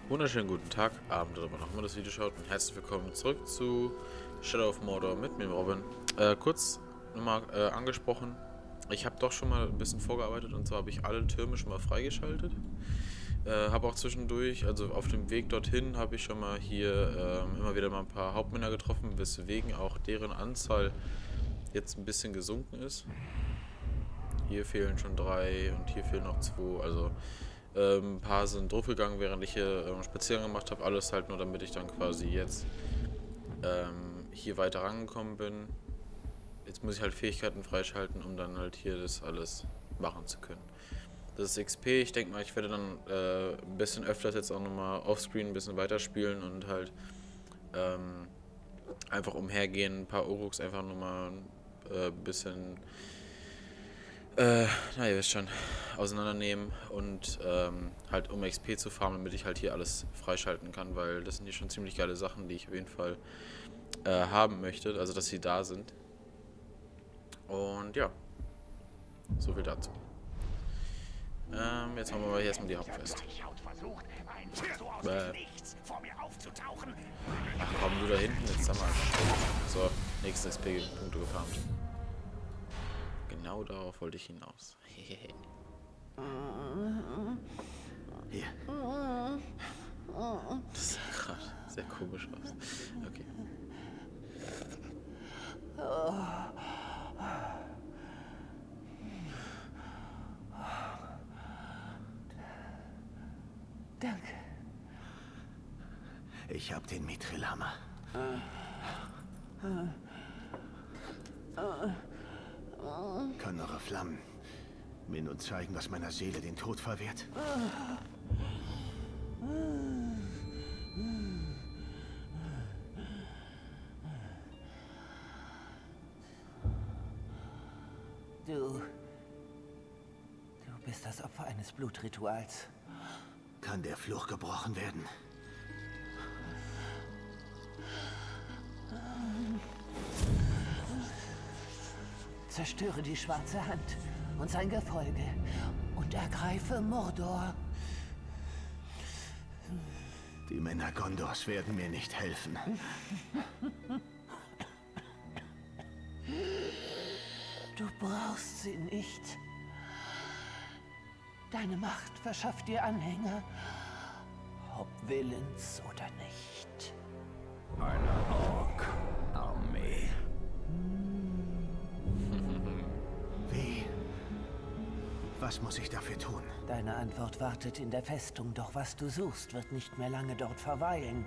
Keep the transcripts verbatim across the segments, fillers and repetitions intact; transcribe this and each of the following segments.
Wunderschönen guten Tag, Abend oder wann auch immer das Video schaut und herzlich willkommen zurück zu Shadow of Mordor mit mir, Robin. Äh, kurz nochmal äh, angesprochen, ich habe doch schon mal ein bisschen vorgearbeitet und zwar habe ich alle Türme schon mal freigeschaltet. Äh, habe auch zwischendurch, also auf dem Weg dorthin, habe ich schon mal hier äh, immer wieder mal ein paar Hauptmänner getroffen, weswegen auch deren Anzahl jetzt ein bisschen gesunken ist. Hier fehlen schon drei und hier fehlen noch zwei, also Ähm, ein paar sind draufgegangen, während ich hier ähm, Spaziergang gemacht habe. Alles halt nur, damit ich dann quasi jetzt ähm, hier weiter rangekommen bin. Jetzt muss ich halt Fähigkeiten freischalten, um dann halt hier das alles machen zu können. Das ist X P. Ich denke mal, ich werde dann äh, ein bisschen öfters jetzt auch nochmal offscreen ein bisschen weiterspielen und halt ähm, einfach umhergehen, ein paar Uruks einfach nochmal äh, ein bisschen... Äh, na ihr wisst schon, auseinandernehmen und ähm, halt um X P zu farmen, damit ich halt hier alles freischalten kann, weil das sind hier schon ziemlich geile Sachen, die ich auf jeden Fall äh, haben möchte, also dass sie da sind. Und ja, so viel dazu. Ähm, jetzt machen wir mal hier erstmal die Hauptquest. Äh. Ach komm, du da hinten, jetzt haben wir einfach. So, nächste X P-Punkte gefarmt. Genau darauf wollte ich hinaus. Hier. Das sah gerade sehr komisch aus. Okay. Danke. Ich hab den Mithril-Hammer. Kann eure Flammen mir nun zeigen, was meiner Seele den Tod verwehrt? Du... Du bist das Opfer eines Blutrituals. Kann der Fluch gebrochen werden? Zerstöre die schwarze Hand und sein Gefolge und ergreife Mordor. Die Männer Gondors werden mir nicht helfen. Du brauchst sie nicht. Deine Macht verschafft dir Anhänger, ob willens oder nicht. Eine Ork-Armee. Wie? Was muss ich dafür tun? Deine Antwort wartet in der Festung, doch was du suchst, wird nicht mehr lange dort verweilen.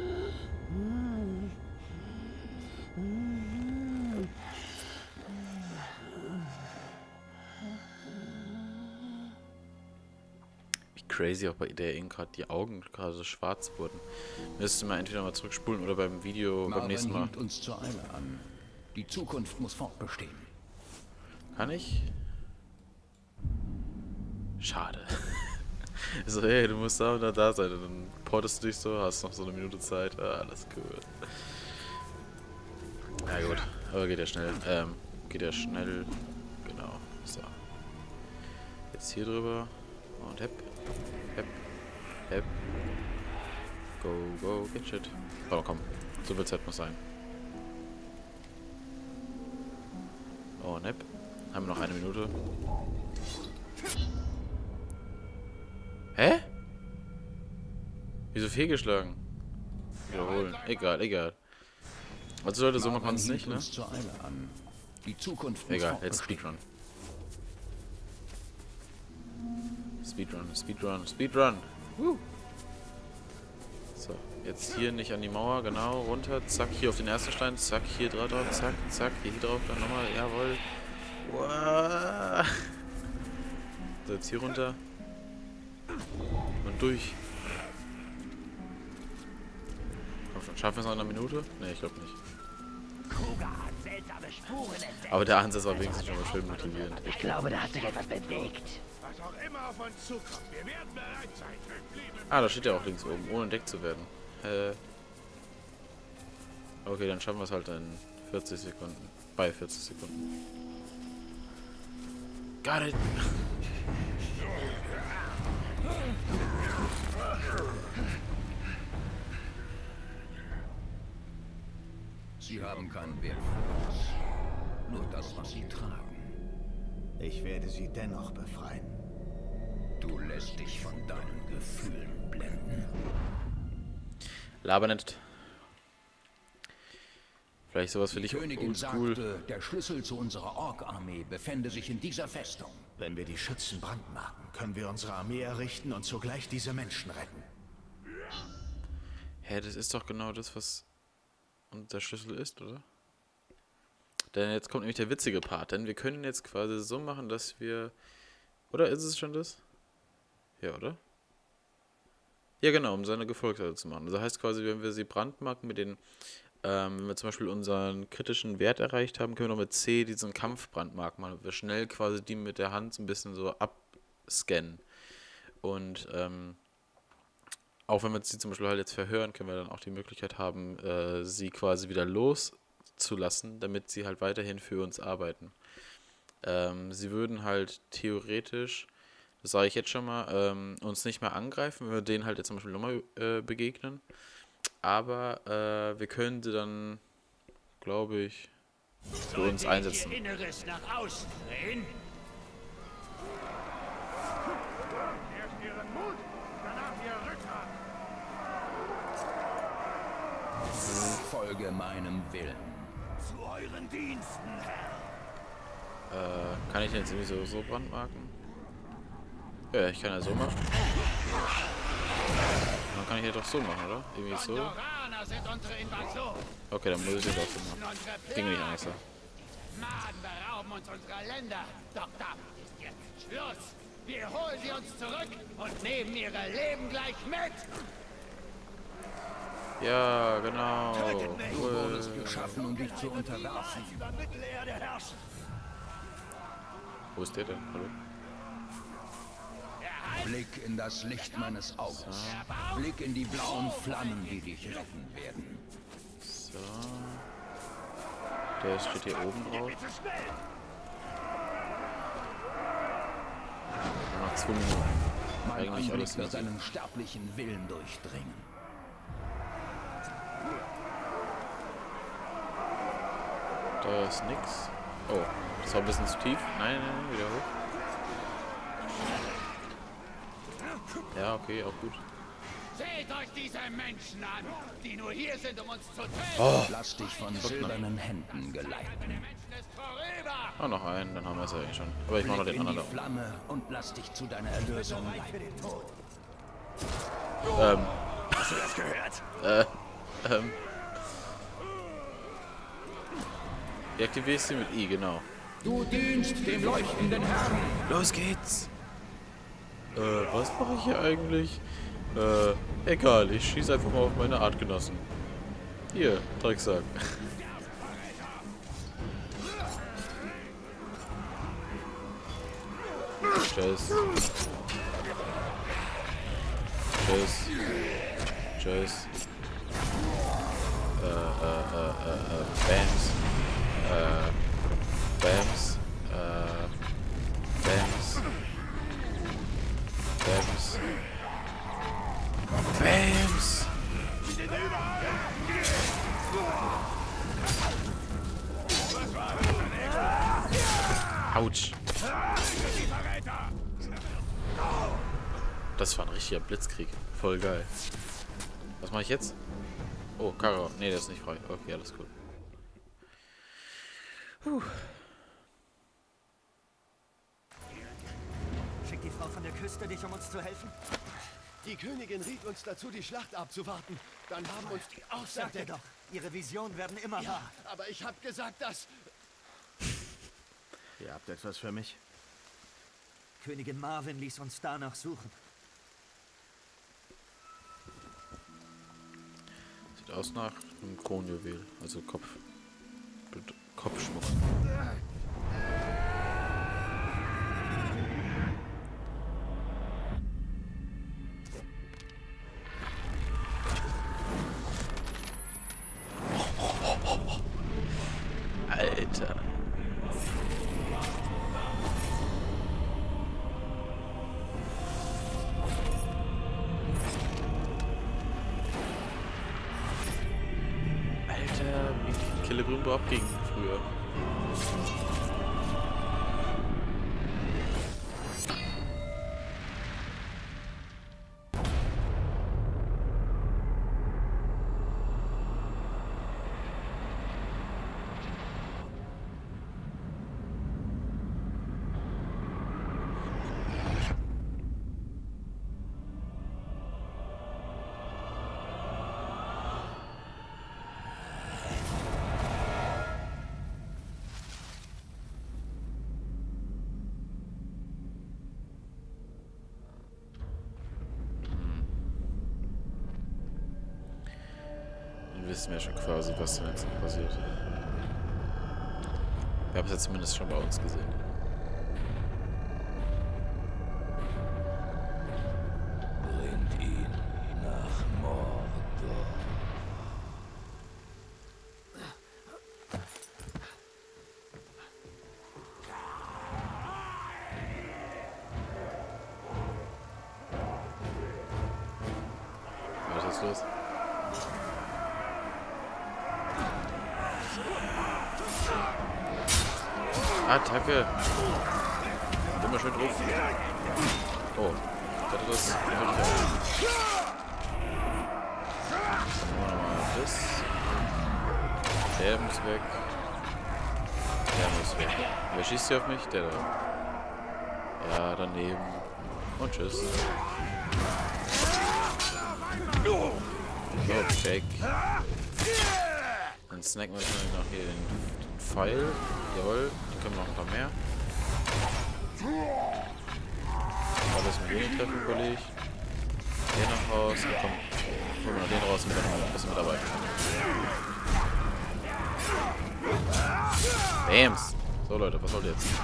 Wie crazy auch bei der eben gerade die Augen gerade so schwarz wurden. Müsste man entweder mal zurückspulen oder beim Video beim nächsten Mal. Hielt uns zur Eile an. Die Zukunft muss fortbestehen. Kann ich? Schade. So, hey, du musst da oder da sein. Und dann portest du dich so, hast noch so eine Minute Zeit. Ah, alles cool. Ja gut, aber geht ja schnell. Ähm, geht ja schnell. Genau. So. Jetzt hier drüber. Und hepp. Hepp. Hepp. Go, go, get shit. Oh, komm. So viel Zeit muss sein. Oh, nepp. Haben wir noch eine Minute. Hä? Wieso fehlgeschlagen? Wiederholen. Egal, egal. Also Leute, so macht man es nicht, ne? Zur Eile an. Die Zukunft muss Egal, jetzt fortbestehen. Speedrun. Speedrun, Speedrun, Speedrun. Woo. So, jetzt hier nicht an die Mauer, genau, runter, zack, hier auf den ersten Stein, zack, hier drauf, zack, zack, hier drauf, dann nochmal, jawohl. Wow. So, jetzt hier runter. Und durch. Komm schon, schaffen wir es noch in einer Minute? Ne, ich glaube nicht. Aber der Ansatz war wenigstens schon mal schön motivierend. Ich glaube, da hat sich etwas bewegt. Was auch immer auf uns zukommt, wir werden bereit sein. Ah, da steht ja auch links oben, ohne entdeckt zu werden. Äh. Okay, dann schaffen wir es halt in vierzig Sekunden. Bei vierzig Sekunden. Got it! Sie haben keinen Wert für uns. Nur das, was sie tragen. Ich werde sie dennoch befreien. Du lässt dich von deinen Gefühlen blenden. Laber nicht. Vielleicht sowas für Die dich Königin oldschool. sagte, der Schlüssel zu unserer Ork-Armee befände sich in dieser Festung. Wenn wir die Schützen brandmarken, können wir unsere Armee errichten und zugleich diese Menschen retten. Hä, das ist doch genau das, was unser Schlüssel ist, oder? Denn jetzt kommt nämlich der witzige Part, denn wir können jetzt quasi so machen, dass wir... Oder ist es schon das? Ja, oder? Ja, genau, um seine Gefolgsleute zu machen. Das heißt quasi, wenn wir sie brandmarken mit den... Ähm, wenn wir zum Beispiel unseren kritischen Wert erreicht haben, können wir noch mit C diesen Kampfbrandmarken machen. Wir schnell quasi die mit der Hand so ein bisschen so abscannen. Und ähm, auch wenn wir sie zum Beispiel halt jetzt verhören, können wir dann auch die Möglichkeit haben, äh, sie quasi wieder loszulassen, damit sie halt weiterhin für uns arbeiten. Ähm, sie würden halt theoretisch, das sage ich jetzt schon mal, ähm, uns nicht mehr angreifen, wenn wir denen halt jetzt zum Beispiel nochmal äh, begegnen. Aber äh, wir können sie dann, glaube ich, für uns einsetzen. Ihr Inneres nach außen drehen? Erst ihren Mut, danach ihr Rückgrat. Folge meinem Willen. Zu euren Diensten, Herr. Äh, kann ich den jetzt irgendwie so, so brandmarken? Ja, ich kann ja so machen. Dann kann ich ja doch so machen, oder? Irgendwie so. Sind unsere Invasion. Okay, dann muss ich das auch so machen. Ging nicht anders. Maden berauben uns unserer Länder. Doch damit ist jetzt Schluss. Wir holen sie uns zurück und nehmen ihre Leben gleich mit. Ja, genau. Du wurdest geschaffen, um dich zu unterwerfen. Über Mittelerde herrschen. Wo ist der denn? Hallo? Blick in das Licht meines Auges. Blick in die blauen Flammen, die dich retten werden. So. Der steht hier oben drauf. Noch zwei Minuten. Mein Eigentlich Anblick alles wird mit. seinen sterblichen Willen durchdringen. Da ist nix. Oh, das war ein bisschen zu tief. Nein, nein, nein, wieder hoch. Ja, okay, auch gut. Seht euch diese Menschen an, die nur hier sind, um uns zu töten. Oh, Lass dich von silbernen Händen geleiten. Der Menschen ist vorüber. oh, noch einen, dann haben wir es ja eigentlich schon. Aber ich mache noch Blick den in die anderen da Flamme und lass dich zu deiner Erlösung leiten. oben. Ähm, Hast du das gehört? äh, ähm. Deaktivierst sie mit I, genau. Du dienst dem leuchtenden Herrn. Los geht's! Äh, was mache ich hier eigentlich? Äh, egal, ich schieße einfach mal auf meine Artgenossen. Hier, Drecksack. Tschüss. Tschüss. Tschüss. Äh, äh, äh, äh, äh, Bams. Äh, Bams. Äh, Bams. Bams. Bams. Autsch. Das war ein richtiger Blitzkrieg. Voll geil. Was mache ich jetzt? Oh, Kara. Nee, der ist nicht frei. Okay, alles gut. Puh. Schickt die Frau von der Küste dich, um uns zu helfen? Die Königin riet uns dazu, die Schlacht abzuwarten. Dann haben uns die Orks Sagt ihr entdeckt. doch, ihre Visionen werden immer Ja, wahr. aber ich habe gesagt, dass... Ihr habt etwas für mich? Königin Marvin ließ uns danach suchen. Sieht aus nach einem Kronjuwel, also Kopf. Kopfschmuck. Alter. Alter, wie Celebrimbor abging früher. Wissen wir schon quasi, was da jetzt passiert. Wir haben es ja zumindest schon bei uns gesehen. Bringt ihn nach Mordor. Was ist jetzt los? Attacke! Immer schön drauf. Oh, ich hatte das nicht auf. Dann machen wir nochmal das. Der muss weg. Der muss weg. Wer schießt hier auf mich? Der da. Ja, daneben. Und tschüss. So, weg. Dann snacken wir noch hier den Pfeil. Jawohl, dann können wir noch ein paar mehr. Alles mit wenig treffen, Kollege. Den noch raus. Dann komm, holen wir noch den raus, damit er noch ein bisschen mitarbeiten kann. Bams! So Leute, was wollt ihr jetzt?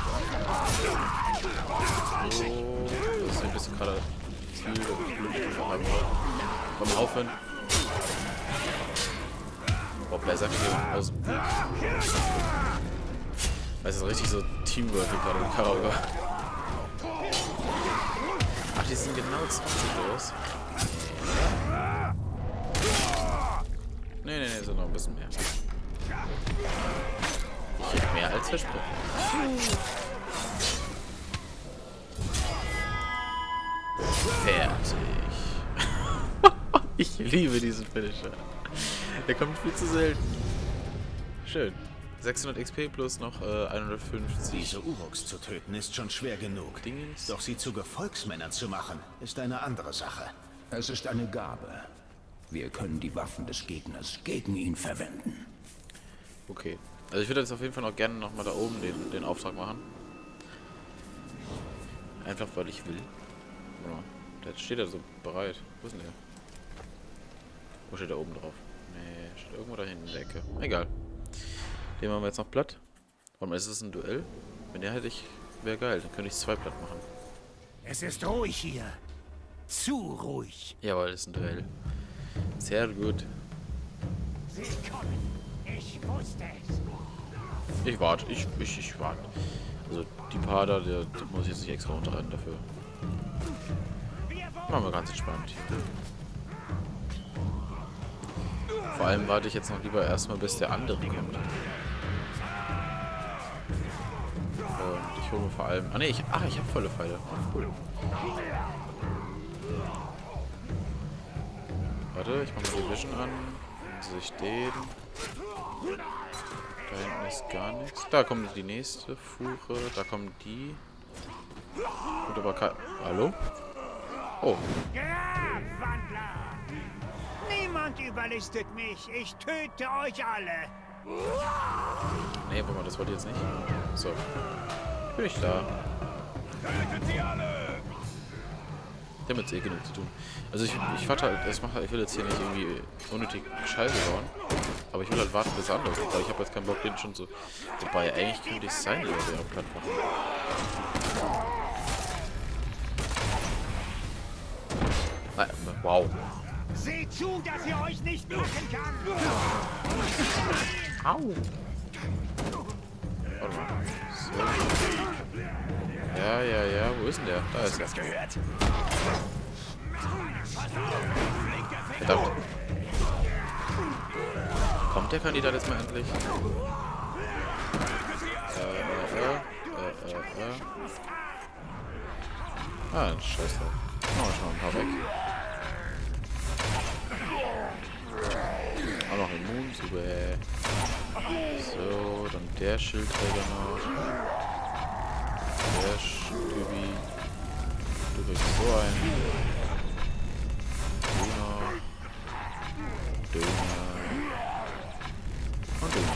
So, das ist ein bisschen gerade Ziel, das ich Glück verhalten wollte. Komm, aufhören. Boah, Berserk hier aus dem Weg. Das ist richtig so Teamwork hier gerade mit Karaoke. Ach, die sind genau zwanzig los. Nee, nee, nee, sind noch ein bisschen mehr. Ich hab mehr als versprochen. Fertig. Ich liebe diesen Finisher. Der kommt viel zu selten. Schön. sechshundert X P plus noch äh, hundertfünfzig. Diese Uruks zu töten ist schon schwer genug. Dingens. Doch sie zu Gefolgsmännern zu machen, ist eine andere Sache. Es ist eine Gabe. Wir können die Waffen des Gegners gegen ihn verwenden. Okay. Also ich würde jetzt auf jeden Fall noch gerne nochmal da oben den, den Auftrag machen. Einfach weil ich will. Der steht da so bereit. Wo ist denn der? Wo steht der oben drauf? Nee, steht irgendwo da hinten in der Ecke. Egal. Den machen wir jetzt noch platt. Warum ist es ein Duell? Wenn der hätte ich, wäre geil. Dann könnte ich zwei platt machen. Es ist ruhig hier. Zu ruhig. Jawohl, das ist ein Duell. Sehr gut. Sie kommen. Ich wusste es. Ich warte. Ich, ich, ich warte. Also die paar da, der, der muss ich jetzt nicht extra unterreiten dafür. Machen wir ganz entspannt. Vor allem warte ich jetzt noch lieber erstmal, bis der andere kommt. Und ich hole mir vor allem... Ah ne, ich, ach, ich habe volle Pfeile. Oh, cool. Warte, ich mache mal die Vision an. Also ich den. Da hinten ist gar nichts. Da kommt die nächste Fuhre. Da kommen die. Gut, aber kein... Hallo? Oh. Grabwandler! Niemand überlistet mich. Ich töte euch alle. Nee, warte mal, das wollte ich jetzt nicht. So. Bin ich da. Der hat jetzt eh genug zu tun. Also ich, ich warte halt, das macht halt, ich will jetzt hier nicht irgendwie unnötig Scheiße bauen. Aber ich will halt warten, bis er andere kommt, weil ich habe jetzt keinen Bock, den schon so... Wobei, eigentlich könnte ich sein, oder der platt machen. Nein, wow. Seht zu, dass ihr euch nicht blocken kann. Au. Warte mal. So. Ja, ja, ja. Wo ist denn der? Da ist er. Verdammt. Komm. kommt der Kandidat jetzt mal endlich? Äh, äh, äh, äh, äh, äh. Ah, ein Scheiße. Machen wir schon mal ein paar weg. Auch noch immun, super. So, dann der Schildträger noch. Der Stübi. Du kriegst so ein. Döner. Döner. Und Döner.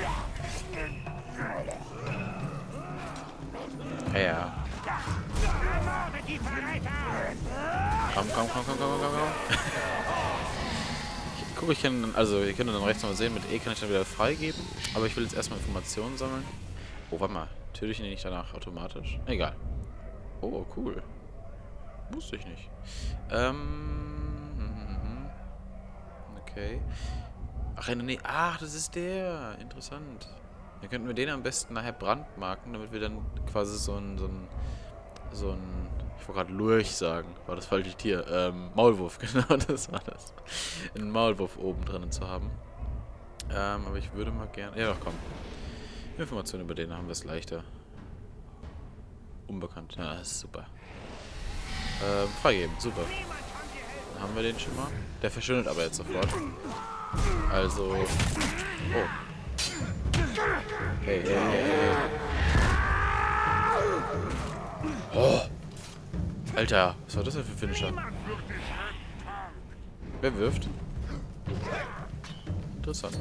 Ja, ja. Komm, komm, komm, komm, komm, komm, komm. Guck, ich kann, also ihr könnt dann rechts noch mal sehen, mit E kann ich dann wieder freigeben. Aber ich will jetzt erstmal Informationen sammeln. Oh, warte mal. Töte ich ihn nicht danach automatisch? Egal. Oh, cool. Wusste ich nicht. Ähm. Okay. Ach, nee. Ach, das ist der. Interessant. Dann könnten wir den am besten nachher brandmarken, damit wir dann quasi so ein, so ein, so ein, ich wollte gerade Lurch sagen, war das falsche Tier, ähm, Maulwurf, genau, das war das. Einen Maulwurf oben drin zu haben. Ähm, aber ich würde mal gerne, ja doch, komm. Informationen über den haben wir es leichter. Unbekannt, ja, das ist super. Ähm, freigeben, super. Dann haben wir den schon mal. Der verschwindet aber jetzt sofort. Also, oh. Hey, hey, hey, hey. Oh. Alter, was war das denn für ein Finisher? Wer wirft? Interessant.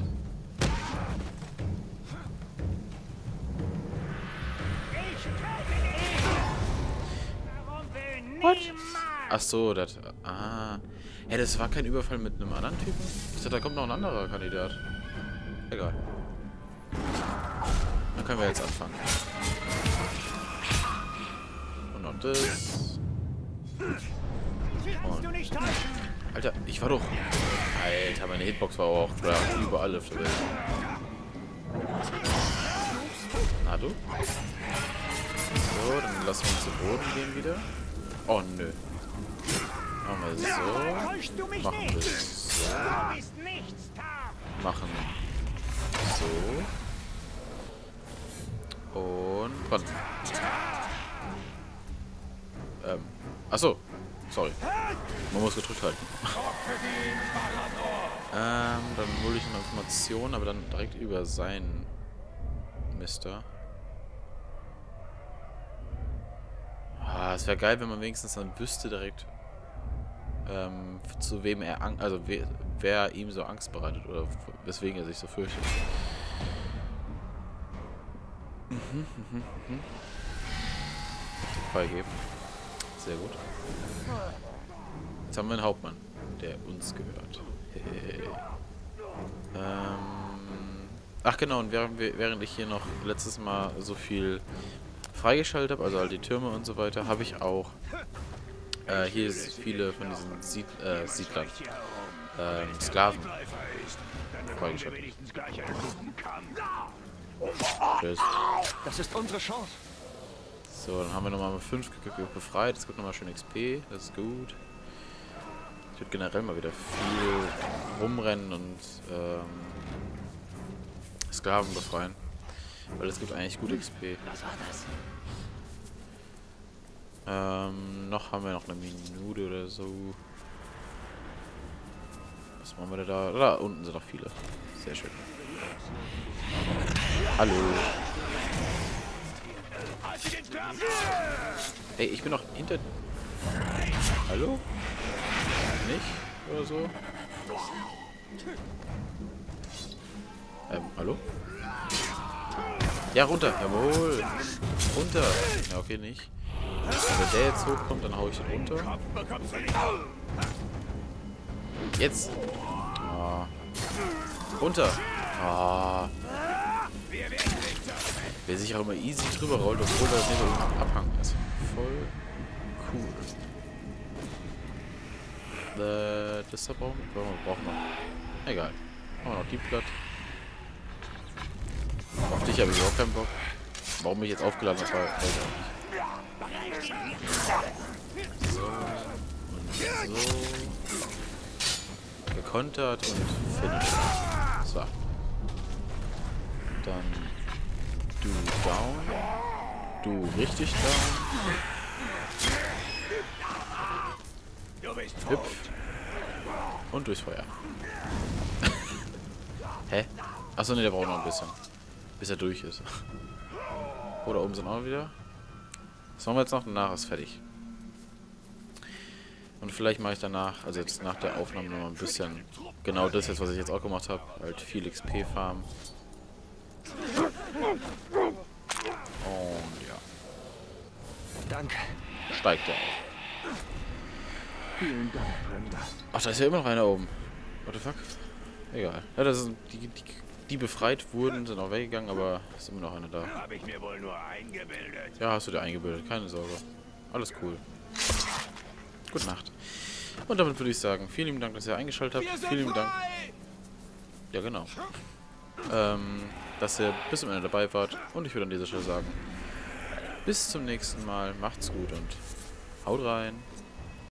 What? Ach so, das. Ah. Ja, das war kein Überfall mit einem anderen Typen? Ich dachte, da kommt noch ein anderer Kandidat. Egal. Dann können wir jetzt anfangen. Und noch das. Und. Alter, ich war doch. Alter, meine Hitbox war auch da überall auf der Welt. Na du? So, dann lassen wir uns zu Boden gehen wieder. Oh nö. Machen wir so. Machen wir so. Machen so. Und wann? Ähm. Achso. Sorry. Man muss gedrückt halten. ähm, dann hole ich eine Information, aber dann direkt über seinen Mister. Ah, es wäre geil, wenn man wenigstens dann wüsste direkt, ähm, zu wem er Angst, also we wer ihm so Angst bereitet oder weswegen er sich so fürchtet. Mhm, mhm, mhm. Freigeben. Sehr gut. Jetzt haben wir einen Hauptmann, der uns gehört. Hey. Ähm. Ach genau, und während, wir, während ich hier noch letztes Mal so viel freigeschaltet habe, also all die Türme und so weiter, habe ich auch äh, hier viele von diesen Sied äh, Siedlern, ähm, Sklaven freigeschaltet. Tschüss. Das ist unsere Chance. So, dann haben wir nochmal fünf befreit. Es gibt nochmal schön X P. Das ist gut. Ich würde generell mal wieder viel rumrennen und ähm, Sklaven befreien. Weil es gibt eigentlich gut X P. Was war das? Ähm, noch haben wir noch eine Minute oder so. Was machen wir da? Da unten sind noch viele. Sehr schön. Hallo. Ey, ich bin noch hinter... Hallo? Nicht? Oder so? Ähm, hallo? Ja, runter. Jawohl. Runter. Ja, okay, nicht. Wenn der jetzt hochkommt, dann hau ich ihn runter. Jetzt. Oh. Runter. Oh. Wer sich auch immer easy drüber rollt, obwohl das nicht so ein Abhang ist. Voll cool. Äh, das da brauchen wir. Brauchen wir. Egal. Machen wir noch die platt. Auf dich habe ich auch keinen Bock. Warum mich jetzt aufgeladen habe, weiß ich auch nicht. So. Und so. Gekontert und finished. So. Dann du down. Du richtig down. Hüpf. Und durchs Feuer. Hä? Achso, ne, der braucht noch ein bisschen. Bis er durch ist. Oder oben sind auch wieder. Was machen wir jetzt noch? Danach ist fertig. Und vielleicht mache ich danach, also jetzt nach der Aufnahme noch mal ein bisschen genau das jetzt, was ich jetzt auch gemacht habe. Halt viel X P farmen. Und ja. Danke. Steigt er auf. Vielen Dank, Brenda. Ach, da ist ja immer noch einer oben. What the fuck? Egal. Ja, das sind die, die, die befreit wurden, sind auch weggegangen, aber es ist immer noch einer da. Habe ich mir wohl nur eingebildet. Ja, hast du dir eingebildet. Keine Sorge. Alles cool. Gute Nacht. Und damit würde ich sagen, vielen lieben Dank, dass ihr eingeschaltet habt. Vielen lieben Dank. Ja, genau. Ähm, dass ihr bis zum Ende dabei wart. Und ich würde an dieser Stelle sagen, bis zum nächsten Mal. Macht's gut und haut rein.